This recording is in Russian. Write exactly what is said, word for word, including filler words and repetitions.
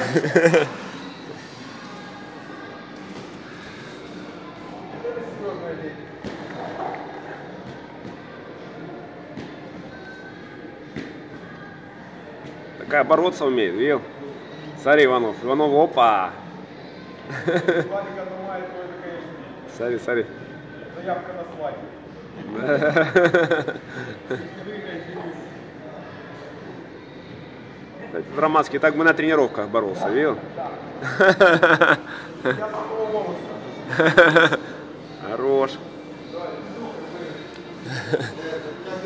Такая бороться умеет, видел? Смотри, Иванов, Иванов, опа! Смотри, смотри. Заявка на свадьбу. Романский так бы на тренировках боролся, видел? Хорош.